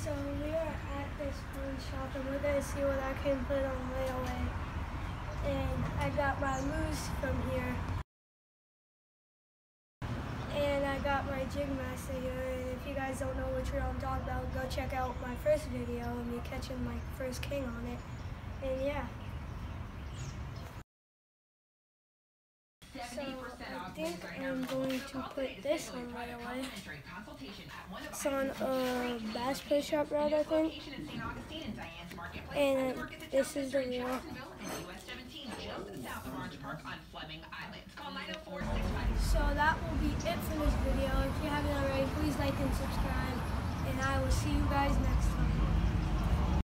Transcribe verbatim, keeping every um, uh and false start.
So we are at this one shop and we're going to see what I can put on layaway. And I got my moose from here. And I got my jig master here. And if you guys don't know which reel I'm talking about, go check out my first video of me catching my first king on it. And yeah. So I think I'm going to put this on right away. It's on a Bass Pro Shop rod, I think. And this is the reel. So that will be it for this video. If you haven't already, please like and subscribe. And I will see you guys next time.